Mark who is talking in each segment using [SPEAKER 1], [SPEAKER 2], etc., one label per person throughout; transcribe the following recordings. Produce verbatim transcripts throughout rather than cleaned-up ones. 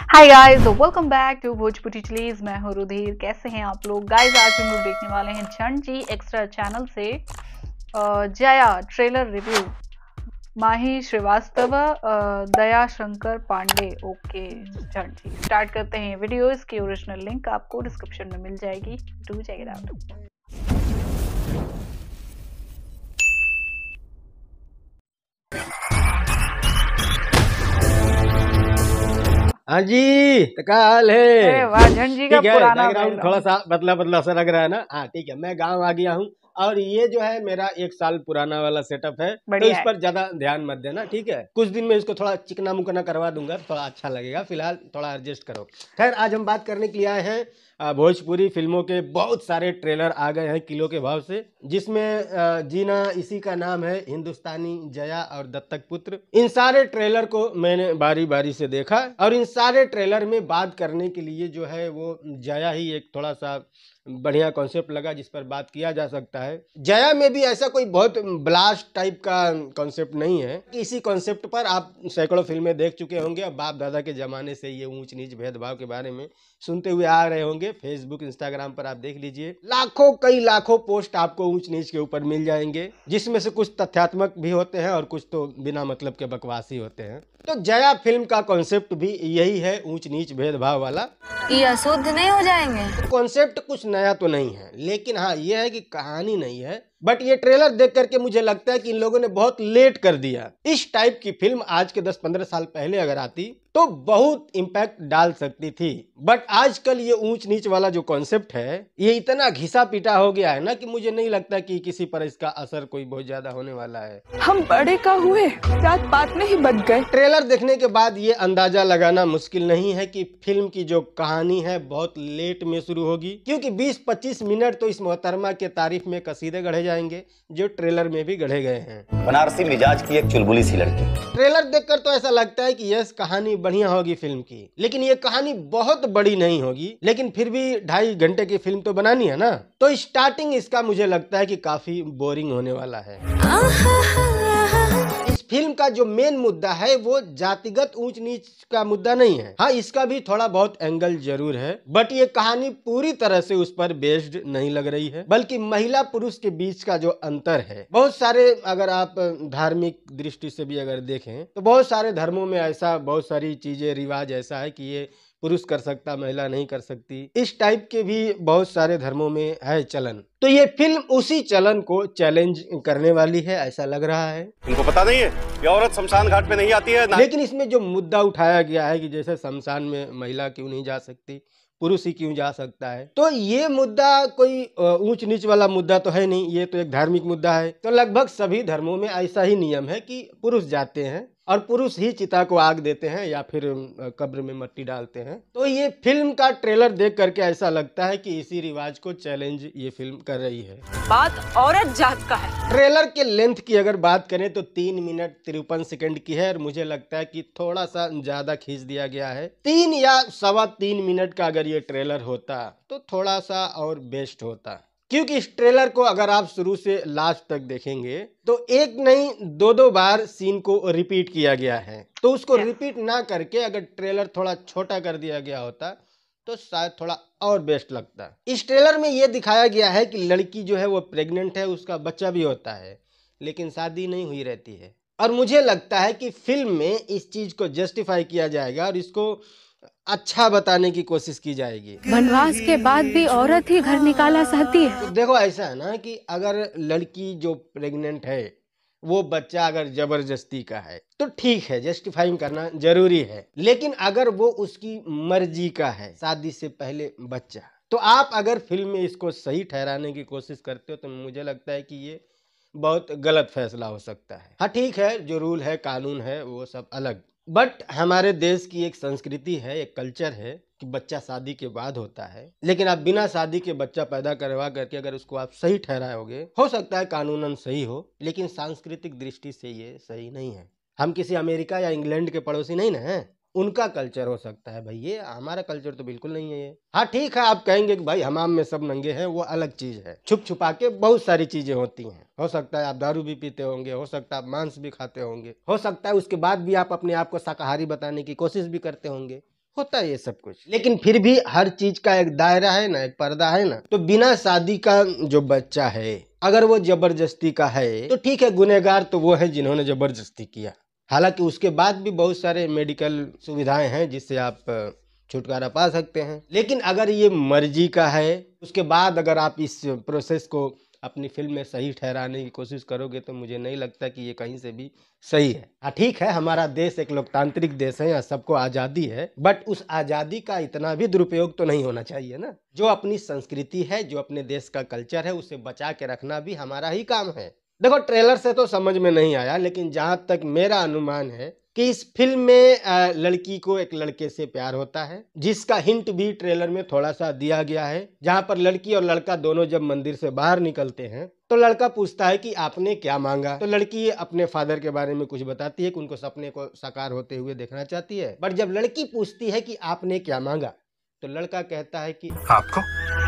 [SPEAKER 1] Hi guys, welcome back to Bhojpuri chillies. मैं हूँ रुधिर। कैसे हैं आप लोग गाइस? आज हम लोग देखने वाले हैं झंड जी एक्स्ट्रा चैनल से uh, Jaya trailer review. Mahi Shrivastava, uh, Daya Shankar Pandey. Okay झंड जी, स्टार्ट करते हैं वीडियो। इसकी ओरिजिनल लिंक आपको डिस्क्रिप्शन में मिल जाएगी। Do check it out.
[SPEAKER 2] हाँ जी, तो क्या हाल
[SPEAKER 1] अरे
[SPEAKER 2] है?
[SPEAKER 1] वाह, झंड जी का
[SPEAKER 2] ठीक है,
[SPEAKER 1] पुराना
[SPEAKER 2] बैकग्राउंड थोड़ा
[SPEAKER 1] बैकग्राउंड।
[SPEAKER 2] सा बदला बदला सा लग रहा है ना। हाँ ठीक है, मैं गांव आ गया हूँ और ये जो है मेरा एक साल पुराना वाला सेटअप है, तो
[SPEAKER 1] बढ़िया
[SPEAKER 2] इस
[SPEAKER 1] है।
[SPEAKER 2] पर ज्यादा ध्यान मत देना, ठीक है? कुछ दिन में इसको थोड़ा चिकना मुकना करवा दूंगा, थोड़ा अच्छा लगेगा। फिलहाल थोड़ा एडजस्ट करो। खैर, आज हम बात करने के लिए आए हैं अ, भोजपुरी फिल्मों के बहुत सारे ट्रेलर आ गए हैं किलो के भाव से, जिसमें अ, जीना इसी का नाम है, हिंदुस्तानी, जया और दत्तक पुत्र। इन सारे ट्रेलर को मैंने बारी बारी से देखा और इन सारे ट्रेलर में बात करने के लिए जो है वो जया ही एक थोड़ा सा बढ़िया कॉन्सेप्ट लगा जिस पर बात किया जा सकता है। जया में भी ऐसा कोई बहुत ब्लास्ट टाइप का कॉन्सेप्ट नहीं है कि इसी कॉन्सेप्ट पर आप सैकड़ों फिल्में देख चुके होंगे और बाप दादा के जमाने से ये ऊंच नीच भेदभाव के बारे में सुनते हुए आ रहे होंगे। फेसबुक इंस्टाग्राम पर आप देख लीजिए, लाखों कई लाखों पोस्ट आपको ऊंच नीच के ऊपर मिल जाएंगे, जिसमें से कुछ तथ्यात्मक भी होते हैं और कुछ तो बिना मतलब के बकवासी होते हैं। तो जया फिल्म का कॉन्सेप्ट भी यही है, ऊंच नीच भेदभाव वाला।
[SPEAKER 3] ये अशुद्ध नहीं हो जाएंगे?
[SPEAKER 2] कॉन्सेप्ट कुछ नया तो नहीं है, लेकिन हाँ यह है कि कहानी नहीं है। बट ये ट्रेलर देख करके मुझे लगता है कि इन लोगों ने बहुत लेट कर दिया। इस टाइप की फिल्म आज के दस पंद्रह साल पहले अगर आती तो बहुत इम्पैक्ट डाल सकती थी। बट आजकल ये ऊंच नीच वाला जो कॉन्सेप्ट है, ये इतना घिसा पीटा हो गया है ना कि मुझे नहीं लगता कि किसी पर इसका असर कोई बहुत ज्यादा होने वाला है।
[SPEAKER 4] हम बड़े का हुए, जात पात में ही बच गए।
[SPEAKER 2] ट्रेलर देखने के बाद ये अंदाजा लगाना मुश्किल नहीं है कि फिल्म की जो कहानी है बहुत लेट में शुरू होगी, क्योंकि बीस पच्चीस मिनट तो इस मोहतरमा के तारीफ में कसीदे गढ़े जाएंगे, जो ट्रेलर में भी गढ़े गए हैं।
[SPEAKER 5] बनारसी मिजाज की एक चुलबुली सी लड़की।
[SPEAKER 2] ट्रेलर देखकर तो ऐसा लगता है कि यस, कहानी बढ़िया होगी फिल्म की, लेकिन ये कहानी बहुत बड़ी नहीं होगी। लेकिन फिर भी ढाई घंटे की फिल्म तो बनानी है ना, तो स्टार्टिंग इसका मुझे लगता है कि काफी बोरिंग होने वाला है। इस फिल्म का जो मेन मुद्दा है वो जातिगत ऊंच नीच का मुद्दा नहीं है। हाँ, इसका भी थोड़ा बहुत एंगल जरूर है, बट ये कहानी पूरी तरह से उस पर बेस्ड नहीं लग रही है, बल्कि महिला पुरुष के बीच का जो अंतर है। बहुत सारे, अगर आप धार्मिक दृष्टि से भी अगर देखें तो बहुत सारे धर्मों में ऐसा, बहुत सारी चीजें, रिवाज ऐसा है कि ये पुरुष कर सकता, महिला नहीं कर सकती। इस टाइप के भी बहुत सारे धर्मों में है चलन। तो ये फिल्म उसी चलन को चैलेंज करने वाली है, ऐसा लग रहा है।
[SPEAKER 5] तुमको पता नहीं है ये औरत शमशान घाट पे नहीं आती है ना?
[SPEAKER 2] लेकिन इसमें जो मुद्दा उठाया गया है कि जैसे शमशान में महिला क्यों नहीं जा सकती, पुरुष ही क्यों जा सकता है, तो ये मुद्दा कोई ऊंच नीच वाला मुद्दा तो है नहीं, ये तो एक धार्मिक मुद्दा है। तो लगभग सभी धर्मों में ऐसा ही नियम है कि पुरुष जाते हैं और पुरुष ही चिता को आग देते हैं या फिर कब्र में मिट्टी डालते हैं। तो ये फिल्म का ट्रेलर देख करके ऐसा लगता है कि इसी रिवाज को चैलेंज ये फिल्म कर रही है।
[SPEAKER 4] बात औरत जात का है।
[SPEAKER 2] ट्रेलर के लेंथ की अगर बात करें तो तीन मिनट तिरपन सेकंड की है और मुझे लगता है कि थोड़ा सा ज्यादा खींच दिया गया है। तीन या सवा तीन मिनट का अगर ये ट्रेलर होता तो थोड़ा सा और बेस्ट होता, क्योंकि इस ट्रेलर को अगर आप शुरू से लास्ट तक देखेंगे तो एक नहीं दो दो बार सीन को रिपीट किया गया है। तो उसको रिपीट ना करके अगर ट्रेलर थोड़ा छोटा कर दिया गया होता तो शायद थोड़ा और बेस्ट लगता। इस ट्रेलर में यह दिखाया गया है कि लड़की जो है वो प्रेग्नेंट है, उसका बच्चा भी होता है, लेकिन शादी नहीं हुई रहती है। और मुझे लगता है कि फिल्म में इस चीज को जस्टिफाई किया जाएगा और इसको अच्छा बताने की कोशिश की जाएगी।
[SPEAKER 3] वनवास के बाद भी औरत ही घर निकाला सहती है।
[SPEAKER 2] तो देखो, ऐसा है ना कि अगर लड़की जो प्रेग्नेंट है, वो बच्चा अगर जबरदस्ती का है तो ठीक है, जस्टिफाइंग करना जरूरी है। लेकिन अगर वो उसकी मर्जी का है, शादी से पहले बच्चा, तो आप अगर फिल्म में इसको सही ठहराने की कोशिश करते हो तो मुझे लगता है कि ये बहुत गलत फैसला हो सकता है। हाँ ठीक है, जो रूल है, कानून है, वो सब अलग, बट हमारे देश की एक संस्कृति है, एक कल्चर है कि बच्चा शादी के बाद होता है। लेकिन आप बिना शादी के बच्चा पैदा करवा करके अगर उसको आप सही ठहराओगे, हो सकता है कानूनन सही हो, लेकिन सांस्कृतिक दृष्टि से ये सही नहीं है। हम किसी अमेरिका या इंग्लैंड के पड़ोसी नहीं ना हैं, उनका कल्चर हो सकता है भाई, ये हमारा कल्चर तो बिल्कुल नहीं है ये। हाँ ठीक है, आप कहेंगे कि भाई हमाम में सब नंगे हैं, वो अलग चीज है। छुप छुपा के बहुत सारी चीजें होती हैं। हो सकता है आप दारू भी पीते होंगे, हो सकता है आप मांस भी खाते होंगे, हो सकता है उसके बाद भी आप अपने आप को शाकाहारी बताने की कोशिश भी करते होंगे, होता है ये सब कुछ। लेकिन फिर भी हर चीज का एक दायरा है ना, एक पर्दा है ना। तो बिना शादी का जो बच्चा है, अगर वो जबरदस्ती का है तो ठीक है, गुनहगार तो वो है जिन्होंने जबरदस्ती किया। हालांकि उसके बाद भी बहुत सारे मेडिकल सुविधाएं हैं जिससे आप छुटकारा पा सकते हैं। लेकिन अगर ये मर्जी का है, उसके बाद अगर आप इस प्रोसेस को अपनी फिल्म में सही ठहराने की कोशिश करोगे तो मुझे नहीं लगता कि ये कहीं से भी सही है। हाँ ठीक है, हमारा देश एक लोकतांत्रिक देश है, यहाँ सबको आज़ादी है, बट उस आज़ादी का इतना भी दुरुपयोग तो नहीं होना चाहिए ना। जो अपनी संस्कृति है, जो अपने देश का कल्चर है, उसे बचा के रखना भी हमारा ही काम है। देखो, ट्रेलर से तो समझ में नहीं आया, लेकिन जहाँ तक मेरा अनुमान है कि इस फिल्म में लड़की को एक लड़के से प्यार होता है, जिसका हिंट भी ट्रेलर में थोड़ा सा दिया गया है। जहां पर लड़की और लड़का दोनों जब मंदिर से बाहर निकलते हैं तो लड़का पूछता है कि आपने क्या मांगा, तो लड़की अपने फादर के बारे में कुछ बताती है कि उनको सपने को साकार होते हुए देखना चाहती है। बट जब लड़की पूछती है कि आपने क्या मांगा, तो लड़का कहता है कि
[SPEAKER 5] आपको।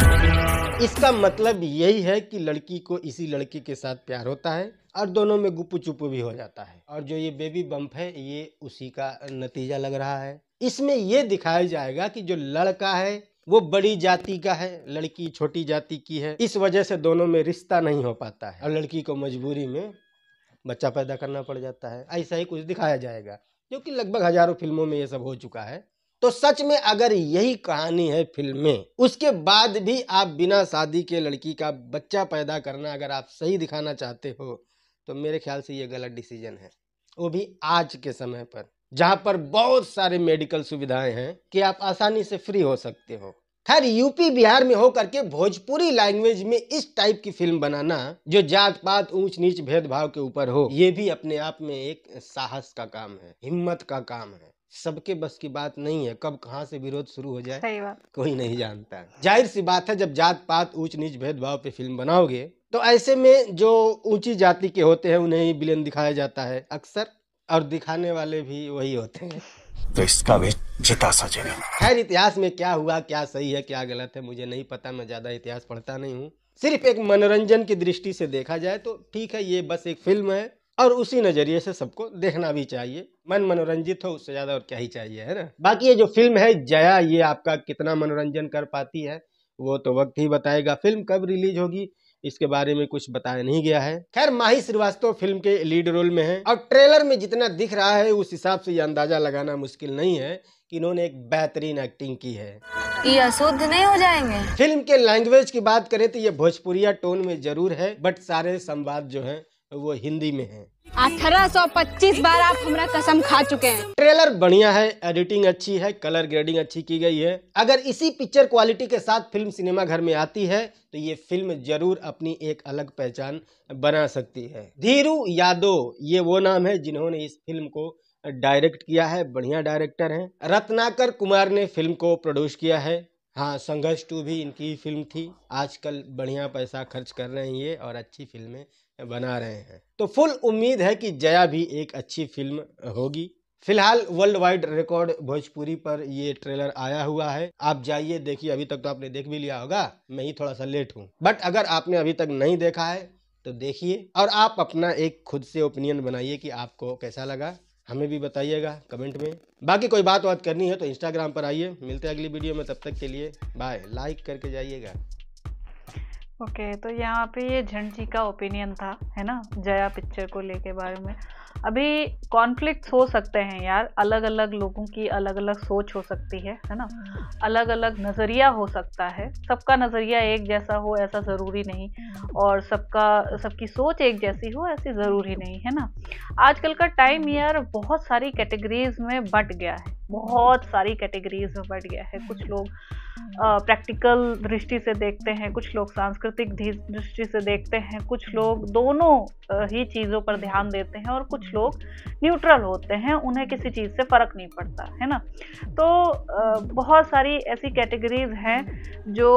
[SPEAKER 2] इसका मतलब यही है कि लड़की को इसी लड़के के साथ प्यार होता है और दोनों में गुप्पू चुप्पू भी हो जाता है। और जो ये बेबी बम्प है, ये उसी का नतीजा लग रहा है। इसमें ये दिखाया जाएगा कि जो लड़का है वो बड़ी जाति का है, लड़की छोटी जाति की है। इस वजह से दोनों में रिश्ता नहीं हो पाता है और लड़की को मजबूरी में बच्चा पैदा करना पड़ जाता है। ऐसा ही कुछ दिखाया जाएगा, क्योंकि लगभग हजारों फिल्मों में ये सब हो चुका है। तो सच में अगर यही कहानी है फिल्म में, उसके बाद भी आप बिना शादी के लड़की का बच्चा पैदा करना अगर आप सही दिखाना चाहते हो, तो मेरे ख्याल से ये गलत डिसीजन है। वो भी आज के समय पर, जहां पर बहुत सारे मेडिकल सुविधाएं हैं कि आप आसानी से फ्री हो सकते हो। खैर, यूपी बिहार में होकर के भोजपुरी लैंग्वेज में इस टाइप की फिल्म बनाना जो जात पात ऊंच नीच भेदभाव के ऊपर हो, ये भी अपने आप में एक साहस का काम है, हिम्मत का काम है। सबके बस की बात नहीं है, कब कहां से विरोध शुरू हो जाए
[SPEAKER 1] सही बात,
[SPEAKER 2] कोई नहीं जानता। जाहिर सी बात है, जब जात पात ऊंच नीच भेदभाव पे फिल्म बनाओगे तो ऐसे में जो ऊंची जाति के होते हैं उन्हें ही विलेन दिखाया जाता है अक्सर, और दिखाने वाले भी वही होते हैं।
[SPEAKER 5] तो इसका भी चिता सजेगा।
[SPEAKER 2] खैर, इतिहास में क्या हुआ, क्या सही है क्या गलत है, मुझे नहीं पता। मैं ज्यादा इतिहास पढ़ता नहीं हूँ। सिर्फ एक मनोरंजन की दृष्टि से देखा जाए तो ठीक है, ये बस एक फिल्म है और उसी नजरिए से सबको देखना भी चाहिए। मन मनोरंजित हो, उससे ज्यादा और क्या ही चाहिए, है ना। बाकी ये जो फिल्म है जया, ये आपका कितना मनोरंजन कर पाती है वो तो वक्त ही बताएगा। फिल्म कब रिलीज होगी इसके बारे में कुछ बताया नहीं गया है। खैर, माही श्रीवास्तव फिल्म के लीड रोल में है और ट्रेलर में जितना दिख रहा है उस हिसाब से ये अंदाजा लगाना मुश्किल नहीं है कि इन्होंने एक बेहतरीन एक्टिंग की है।
[SPEAKER 3] ये अशुद्ध नहीं हो जाएंगे?
[SPEAKER 2] फिल्म के लैंग्वेज की बात करें तो ये भोजपुरिया टोन में जरूर है, बट सारे संवाद जो है वो हिंदी में है।
[SPEAKER 3] अठारह सौ पच्चीस बार आप हमारा कसम खा चुके हैं।
[SPEAKER 2] ट्रेलर बढ़िया है, एडिटिंग अच्छी है, कलर ग्रेडिंग अच्छी की गई है। अगर इसी पिक्चर क्वालिटी के साथ फिल्म सिनेमा घर में आती है तो ये फिल्म जरूर अपनी एक अलग पहचान बना सकती है। धीरू यादव, ये वो नाम है जिन्होंने इस फिल्म को डायरेक्ट किया है, बढ़िया डायरेक्टर हैं। रत्नाकर कुमार ने फिल्म को प्रोड्यूस किया है। हाँ, संघर्ष टू भी इनकी फिल्म थी। आजकल बढ़िया पैसा खर्च कर रहे हैं ये और अच्छी फिल्में बना रहे हैं, तो फुल उम्मीद है कि जया भी एक अच्छी फिल्म होगी। फिलहाल वर्ल्ड वाइड रिकॉर्ड भोजपुरी पर ये ट्रेलर आया हुआ है। आप जाइए देखिए, अभी तक तो आपने देख भी लिया होगा, मैं ही थोड़ा सा लेट हूँ, बट अगर आपने अभी तक नहीं देखा है तो देखिए और आप अपना एक खुद से ओपिनियन बनाइए कि आपको कैसा लगा। हमें भी बताइएगा कमेंट में। बाकी कोई बात बात करनी है तो इंस्टाग्राम पर आइए। मिलते हैं अगली वीडियो में, तब तक के लिए बाय। लाइक करके जाइएगा।
[SPEAKER 1] ओके okay, तो यहाँ पे ये झंड जी का ओपिनियन था, है ना, जया पिक्चर को लेके बारे में। अभी कॉन्फ्लिक्ट्स हो सकते हैं यार, अलग अलग लोगों की अलग अलग सोच हो सकती है है ना, अलग अलग नज़रिया हो सकता है। सबका नज़रिया एक जैसा हो ऐसा ज़रूरी नहीं, और सबका सबकी सोच एक जैसी हो ऐसी ज़रूरी नहीं, है ना। आजकल का टाइम यार बहुत सारी कैटेगरीज में बट गया है, बहुत सारी कैटेगरीज में बट गया है। कुछ लोग प्रैक्टिकल दृष्टि से देखते हैं, कुछ लोग सांस्कृतिक दृष्टि से देखते हैं, कुछ लोग दोनों ही चीज़ों पर ध्यान देते हैं और कुछ लोग न्यूट्रल होते हैं, उन्हें किसी चीज़ से फ़र्क नहीं पड़ता, है ना। तो बहुत सारी ऐसी कैटेगरीज हैं जो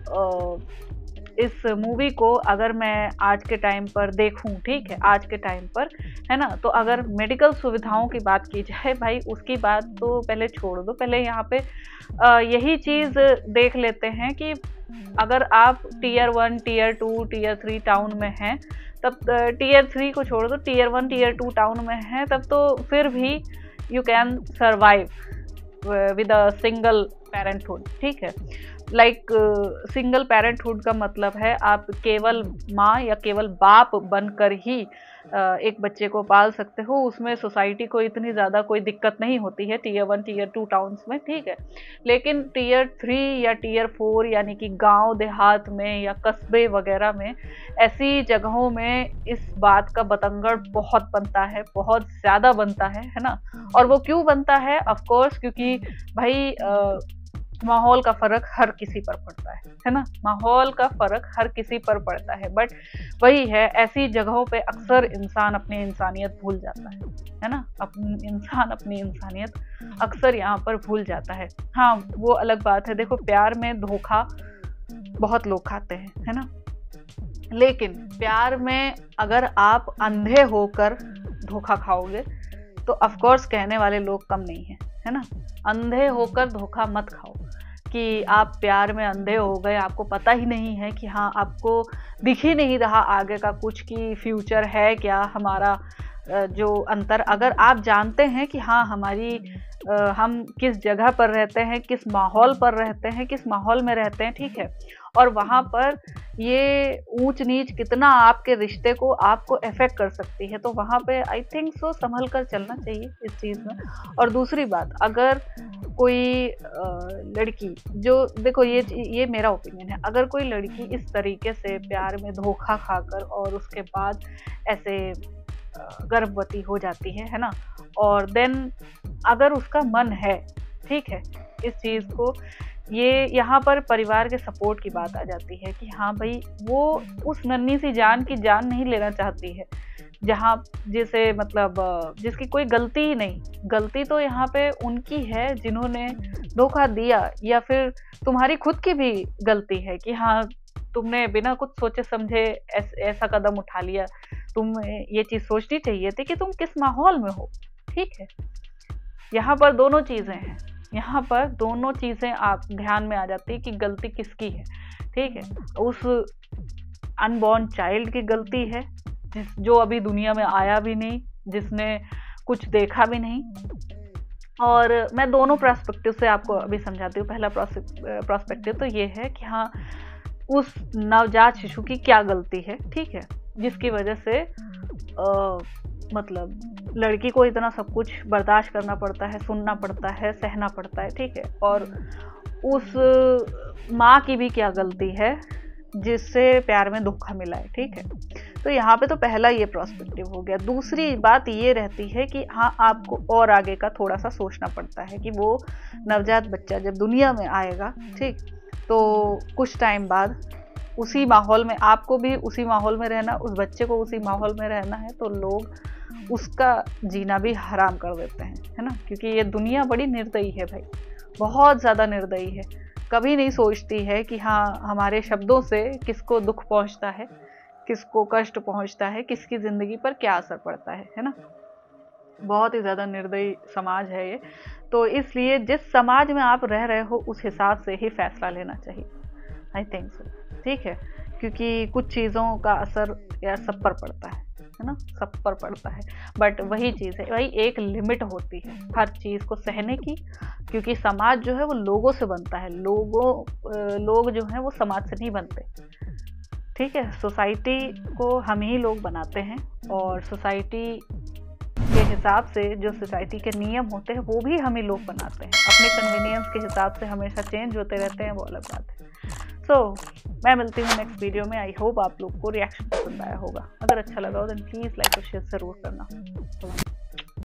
[SPEAKER 1] इस मूवी को अगर मैं आज के टाइम पर देखूं, ठीक है, आज के टाइम पर, है ना, तो अगर मेडिकल सुविधाओं की बात की जाए भाई, उसकी बात तो पहले छोड़ दो। पहले यहाँ पे आ, यही चीज़ देख लेते हैं कि अगर आप tier one, tier two, tier three town में हैं, तब टीयर थ्री को छोड़ दो, tier one, tier two town में हैं, तब तो फिर भी you can survive, with a single parenthood, ठीक है। लाइक सिंगल पेरेंटहुड का मतलब है आप केवल माँ या केवल बाप बनकर ही uh, एक बच्चे को पाल सकते हो। उसमें सोसाइटी को इतनी ज़्यादा कोई दिक्कत नहीं होती है tier one tier two towns में, ठीक है। लेकिन टीयर थ्री या टीयर फोर यानी कि गांव देहात में या कस्बे वगैरह में, ऐसी जगहों में इस बात का बतंगड़ बहुत बनता है, बहुत ज़्यादा बनता है, है ना। और वो क्यों बनता है? ऑफ कोर्स क्योंकि भाई आ, माहौल का फर्क हर किसी पर पड़ता है, है ना। माहौल का फर्क हर किसी पर पड़ता है, बट वही है, ऐसी जगहों पे अक्सर इंसान अपनी इंसानियत भूल जाता है, है ना। अपनी इंसान अपनी इंसानियत अक्सर यहाँ पर भूल जाता है। हाँ, वो अलग बात है। देखो, प्यार में धोखा बहुत लोग खाते हैं, है ना। लेकिन प्यार में अगर आप अंधे होकर धोखा खाओगे तो ऑफ कोर्स कहने वाले लोग कम नहीं है, है ना। अंधे होकर धोखा मत खाओ कि आप प्यार में अंधे हो गए, आपको पता ही नहीं है कि हाँ, आपको दिख ही नहीं रहा आगे का कुछ कि फ्यूचर है क्या हमारा, जो अंतर अगर आप जानते हैं कि हाँ हमारी हम किस जगह पर रहते हैं, किस माहौल पर रहते हैं, किस माहौल में रहते हैं, ठीक है। और वहाँ पर ये ऊंच नीच कितना आपके रिश्ते को आपको अफेक्ट कर सकती है, तो वहाँ पे आई थिंक सो संभल कर चलना चाहिए इस चीज़ में। और दूसरी बात, अगर कोई लड़की जो, देखो ये ये मेरा ओपिनियन है, अगर कोई लड़की इस तरीके से प्यार में धोखा खाकर और उसके बाद ऐसे गर्भवती हो जाती है, है ना, और देन अगर उसका मन है, ठीक है, इस चीज़ को, ये यहाँ पर परिवार के सपोर्ट की बात आ जाती है कि हाँ भाई वो उस नन्ही सी जान की जान नहीं लेना चाहती है, जहाँ जिसे मतलब जिसकी कोई गलती ही नहीं। गलती तो यहाँ पे उनकी है जिन्होंने धोखा दिया, या फिर तुम्हारी खुद की भी गलती है कि हाँ तुमने बिना कुछ सोचे समझे ऐस, ऐसा कदम उठा लिया। तुम ये चीज़ सोचनी चाहिए थी कि तुम किस माहौल में हो, ठीक है। यहाँ पर दोनों चीज़ें हैं, यहाँ पर दोनों चीज़ें आप ध्यान में आ जाती है कि गलती किसकी है, ठीक है। उस अनबॉर्न चाइल्ड की गलती है जिस जो अभी दुनिया में आया भी नहीं, जिसने कुछ देखा भी नहीं। और मैं दोनों पर्सपेक्टिव से आपको अभी समझाती हूँ। पहला पर्सपेक्टिव तो ये है कि हाँ उस नवजात शिशु की क्या गलती है, ठीक है, जिसकी वजह से आ, मतलब लड़की को इतना सब कुछ बर्दाश्त करना पड़ता है, सुनना पड़ता है, सहना पड़ता है, ठीक है। और उस माँ की भी क्या गलती है जिससे प्यार में धोखा मिला है, ठीक है। तो यहाँ पे तो पहला ये पर्सपेक्टिव हो गया। दूसरी बात ये रहती है कि हाँ आपको और आगे का थोड़ा सा सोचना पड़ता है कि वो नवजात बच्चा जब दुनिया में आएगा, ठीक, तो कुछ टाइम बाद उसी माहौल में, आपको भी उसी माहौल में रहना, उस बच्चे को उसी माहौल में रहना है, तो लोग उसका जीना भी हराम कर देते हैं, है ना। क्योंकि ये दुनिया बड़ी निर्दयी है भाई, बहुत ज़्यादा निर्दयी है। कभी नहीं सोचती है कि हाँ हमारे शब्दों से किसको दुख पहुंचता है, किसको कष्ट पहुंचता है, किसकी ज़िंदगी पर क्या असर पड़ता है, है ना। बहुत ही ज़्यादा निर्दयी समाज है ये। तो इसलिए जिस समाज में आप रह रहे हो उस हिसाब से ही फैसला लेना चाहिए, आई थिंक सो, ठीक है। क्योंकि कुछ चीज़ों का असर यार सब पर पड़ता है, है ना, सब पर पड़ता है। बट वही चीज़ है भाई, एक लिमिट होती है हर चीज़ को सहने की, क्योंकि समाज जो है वो लोगों से बनता है, लोगों लोग जो हैं वो समाज से नहीं बनते, ठीक है। सोसाइटी को हम ही लोग बनाते हैं, और सोसाइटी के हिसाब से जो सोसाइटी के नियम होते हैं वो भी हम ही लोग बनाते हैं। अपने कन्वीनियंस के हिसाब से हमेशा चेंज होते रहते हैं, वो अलग बात है। सो so, मैं मिलती हूँ नेक्स्ट वीडियो में। आई होप आप लोग को रिएक्शन पसंद आया होगा। अगर अच्छा लगा हो देन प्लीज़ लाइक और शेयर ज़रूर करना।